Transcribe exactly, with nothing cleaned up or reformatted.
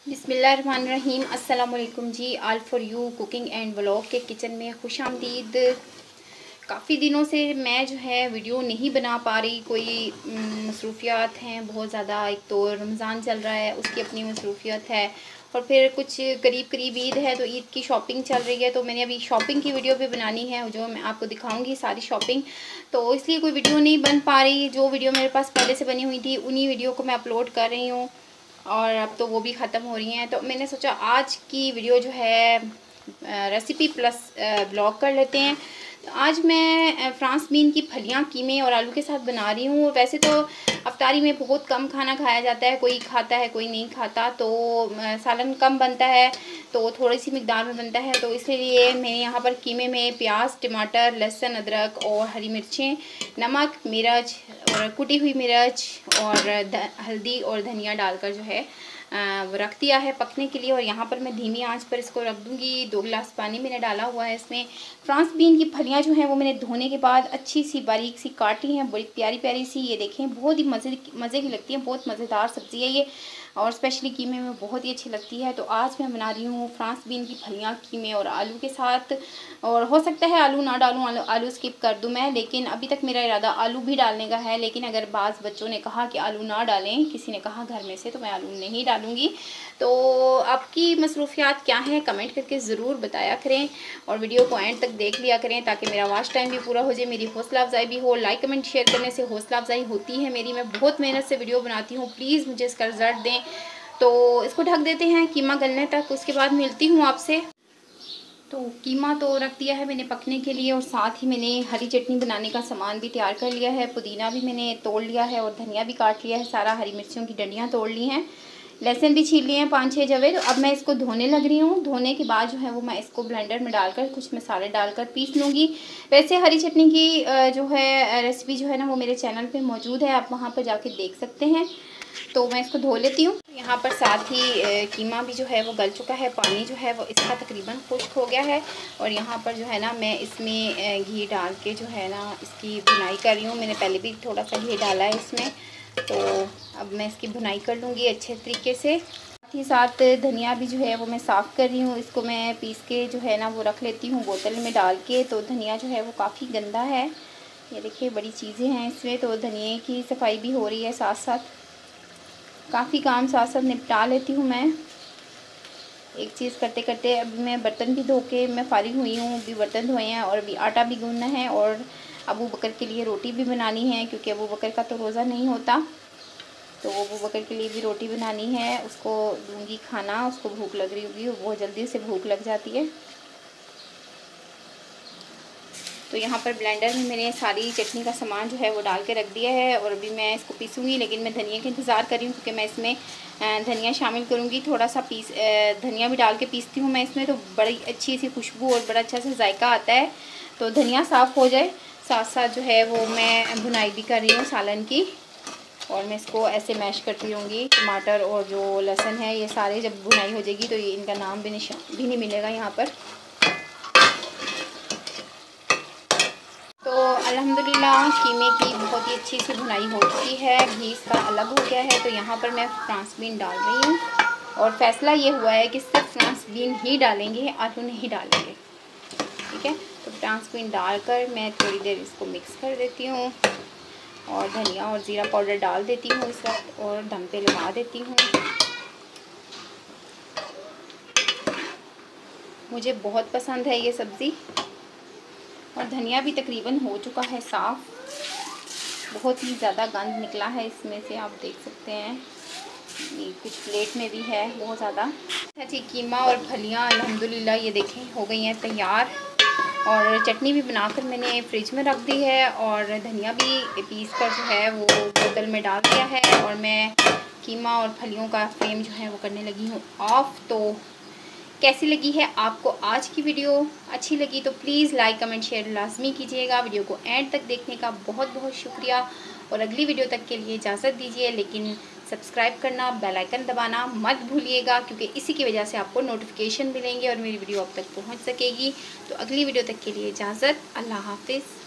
बिस्मिल्लाहिर्रहमानिर्रहीम। अस्सलाम वालेकुम जी। All for you cooking and vlog के किचन में खुश आमदीद। काफ़ी दिनों से मैं जो है वीडियो नहीं बना पा रही, कोई मसरूफियात हैं बहुत ज़्यादा। एक तो रमज़ान चल रहा है, उसकी अपनी मसरूफियत है, और फिर कुछ करीब करीब ईद है तो ईद की शॉपिंग चल रही है। तो मैंने अभी शॉपिंग की वीडियो भी बनानी है जो मैं आपको दिखाऊंगी सारी शॉपिंग, तो इसलिए कोई वीडियो नहीं बन पा रही। जो वीडियो मेरे पास पहले से बनी हुई थी उन्हीं वीडियो को मैं अपलोड कर रही हूँ, और अब तो वो भी ख़त्म हो रही हैं। तो मैंने सोचा आज की वीडियो जो है रेसिपी प्लस ब्लॉग कर लेते हैं। तो आज मैं फ्रांस बीन की फलियां कीमे और आलू के साथ बना रही हूँ। वैसे तो अफ्तारी में बहुत कम खाना खाया जाता है, कोई खाता है कोई नहीं खाता, तो सालन कम बनता है तो थोड़ी सी मिकदार में बनता है। तो इसलिए मैं यहाँ पर कीमे में प्याज, टमाटर, लहसुन, अदरक और हरी मिर्चें, नमक, मिर्च और कुटी हुई मिर्च और हल्दी और धनिया डालकर जो है वो रख दिया है पकने के लिए। और यहाँ पर मैं धीमी आंच पर इसको रख दूँगी। दो गिलास पानी मैंने डाला हुआ है इसमें। फ्रांस बीन की फलियाँ जो हैं वो मैंने धोने के बाद अच्छी सी बारीक सी काटी हैं, बड़ी प्यारी प्यारी सी। ये देखें, बहुत ही मज़े मज़े की लगती है, बहुत मज़ेदार सब्ज़ी है ये, और स्पेशली कीमे में बहुत ही अच्छी लगती है। तो आज मैं बना रही हूँ फ्रांस बीन की फलियाँ कीमे और आलू के साथ। और हो सकता है आलू ना डालूँ, आलू आलू स्किप कर दूँ मैं, लेकिन अभी तक मेरा इरादा आलू भी डालने का है। लेकिन अगर बाज़ बच्चों ने कहा कि आलू ना डालें, किसी ने कहा घर में से, तो मैं आलू नहीं डालूँगी। तो आपकी मसरूफियात क्या हैं कमेंट करके ज़रूर बताया करें, और वीडियो को एंड तक देख लिया करें ताकि मेरा वॉच टाइम भी पूरा हो जाए, मेरी हौसला अफजाई भी हो। लाइक कमेंट शेयर करने से हौसला अफजाई होती है मेरी, मैं बहुत मेहनत से वीडियो बनाती हूँ, प्लीज़ मुझे इसका रिजल्ट दें। तो इसको ढक देते हैं कीमा गलने तक, उसके बाद मिलती हूँ आपसे। तो कीमा तो रख दिया है मैंने पकने के लिए, और साथ ही मैंने हरी चटनी बनाने का सामान भी तैयार कर लिया है। पुदीना भी मैंने तोड़ लिया है और धनिया भी काट लिया है सारा, हरी मिर्चियों की डंडियाँ तोड़ ली हैं, लहसुन भी छील लिए हैं पाँच छः जवे। तो अब मैं इसको धोने लग रही हूँ। धोने के बाद जो है वो मैं इसको ब्लेंडर में डालकर कुछ मसाले डालकर पीस लूँगी। वैसे हरी चटनी की जो है रेसिपी जो है ना वो मेरे चैनल पे मौजूद है, आप वहाँ पर जाके देख सकते हैं। तो मैं इसको धो लेती हूँ। यहाँ पर साथ ही कीमा भी जो है वो गल चुका है, पानी जो है वो इसका तकरीबन खुश्क हो गया है। और यहाँ पर जो है ना मैं इसमें घी डाल के जो है ना इसकी भुनाई कर रही हूँ। मैंने पहले भी थोड़ा सा घी डाला है इसमें, तो अब मैं इसकी भुनाई कर लूँगी अच्छे तरीके से। साथ ही साथ धनिया भी जो है वो मैं साफ़ कर रही हूँ, इसको मैं पीस के जो है ना वो रख लेती हूँ बोतल में डाल के। तो धनिया जो है वो काफ़ी गंदा है, ये देखिए बड़ी चीज़ें हैं इसमें, तो धनिया की सफाई भी हो रही है साथ साथ। काफ़ी काम साथ साथ निपटा लेती हूँ मैं एक चीज़ करते करते। अभी मैं बर्तन भी धो के मैं फारिग हुई हूँ, अभी बर्तन धोए हैं और अभी आटा भी गूंदना है, और अबू बकर के लिए रोटी भी बनानी है क्योंकि अबू बकर का तो रोज़ा नहीं होता। तो अबू बकर के लिए भी रोटी बनानी है, उसको दूंगी खाना, उसको भूख लग रही होगी, बहुत जल्दी से भूख लग जाती है। तो यहाँ पर ब्लेंडर में मैंने सारी चटनी का सामान जो है वो डाल के रख दिया है, और अभी मैं इसको पीसूँगी। लेकिन मैं धनिया का इंतज़ार कर रही हूँ क्योंकि मैं इसमें धनिया शामिल करूँगी, थोड़ा सा पीस धनिया भी डाल के पीसती हूँ मैं इसमें, तो बड़ी अच्छी सी खुशबू और बड़ा अच्छा सा जायका आता है। तो धनिया साफ़ हो जाए, साथ साथ जो है वो मैं भुनाई भी कर रही हूँ सालन की, और मैं इसको ऐसे मैश करती रहूँगी। टमाटर और जो लहसुन है ये सारे जब भुनाई हो जाएगी तो ये इनका नाम भी निशान भी नहीं मिलेगा यहाँ पर। तो अल्हम्दुलिल्लाह कीमे की बहुत ही अच्छी सी भुनाई हो चुकी है, घी इसका अलग हो गया है। तो यहाँ पर मैं फ्रांस बीन डाल रही हूँ, और फैसला ये हुआ है कि सिर्फ फ्रांस बीन ही डालेंगे, आलू नहीं डालेंगे, ठीक है। तो फ्रांस बीन डालकर मैं थोड़ी देर इसको मिक्स कर देती हूँ, और धनिया और ज़ीरा पाउडर डाल देती हूँ इस वक्त, और दम पे लगा देती हूँ। मुझे बहुत पसंद है ये सब्ज़ी, और धनिया भी तकरीबन हो चुका है साफ़, बहुत ही ज़्यादा गंद निकला है इसमें से, आप देख सकते हैं। ये कुछ प्लेट में भी है बहुत ज़्यादा। अच्छा, कीमा और फलियाँ अल्हम्दुलिल्लाह ये देखें हो गई हैं तैयार, और चटनी भी बनाकर मैंने फ्रिज में रख दी है, और धनिया भी पीस कर जो है वो बोतल में डाल दिया है, और मैं कीमा और फलियों का फ्लेम जो है वो करने लगी हूँ ऑफ। तो कैसी लगी है आपको आज की वीडियो? अच्छी लगी तो प्लीज़ लाइक कमेंट शेयर लाजमी कीजिएगा। वीडियो को एंड तक देखने का बहुत बहुत शुक्रिया, और अगली वीडियो तक के लिए इजाज़त दीजिए, लेकिन सब्सक्राइब करना, बेल आइकन दबाना मत भूलिएगा, क्योंकि इसी की वजह से आपको नोटिफिकेशन मिलेंगे और मेरी वीडियो अब तक पहुंच सकेगी। तो अगली वीडियो तक के लिए इजाज़त, अल्लाह हाफिज़।